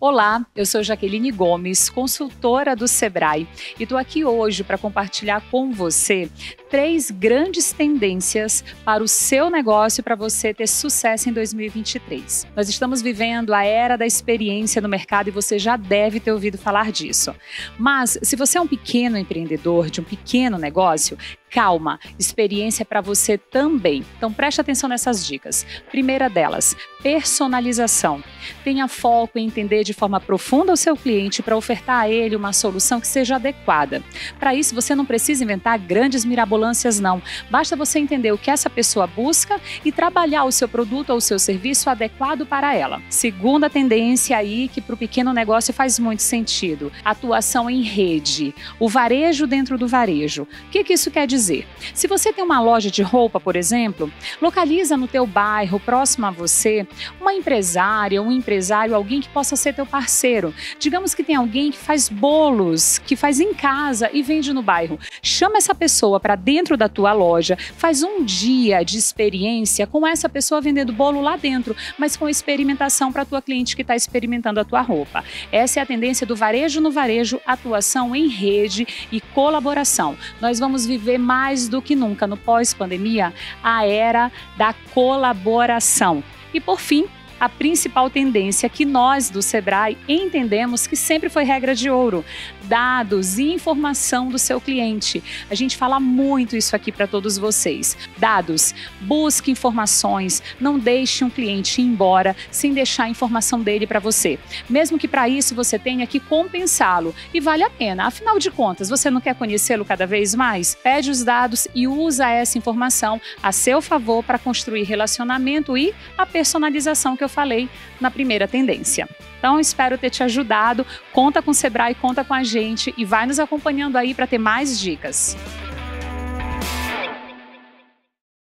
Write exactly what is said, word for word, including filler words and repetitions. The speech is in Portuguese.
Olá, eu sou Jaqueline Gomes, consultora do Sebrae, e estou aqui hoje para compartilhar com você três grandes tendências para o seu negócio para você ter sucesso em dois mil e vinte e três. Nós estamos vivendo a era da experiência no mercado e você já deve ter ouvido falar disso. Mas se você é um pequeno empreendedor de um pequeno negócio, calma, experiência é para você também. Então preste atenção nessas dicas. Primeira delas, personalização. Tenha foco em entender de forma profunda o seu cliente para ofertar a ele uma solução que seja adequada. Para isso, você não precisa inventar grandes mirabolâncias, não. Basta você entender o que essa pessoa busca e trabalhar o seu produto ou o seu serviço adequado para ela. Segunda tendência aí, que para o pequeno negócio faz muito sentido, atuação em rede. O varejo dentro do varejo. O que que isso quer dizer? Se você tem uma loja de roupa, por exemplo, localiza no teu bairro, próximo a você, uma empresária, um empresário, alguém que possa ser teu parceiro. Digamos que tem alguém que faz bolos, que faz em casa e vende no bairro. Chama essa pessoa para dentro da tua loja, faz um dia de experiência com essa pessoa vendendo bolo lá dentro, mas com experimentação para a tua cliente que está experimentando a tua roupa. Essa é a tendência do varejo no varejo, atuação em rede e colaboração. Nós vamos viver mais do que nunca no pós-pandemia a era da colaboração. E por fim, a principal tendência que nós do Sebrae entendemos que sempre foi regra de ouro: dados e informação do seu cliente. A gente fala muito isso aqui para todos vocês. Dados, busque informações, não deixe um cliente ir embora sem deixar a informação dele para você. Mesmo que para isso você tenha que compensá-lo, e vale a pena. Afinal de contas, você não quer conhecê-lo cada vez mais? Pede os dados e usa essa informação a seu favor para construir relacionamento e a personalização que eu falei na primeira tendência. Então, espero ter te ajudado. Conta com o Sebrae, conta com a gente e vai nos acompanhando aí para ter mais dicas.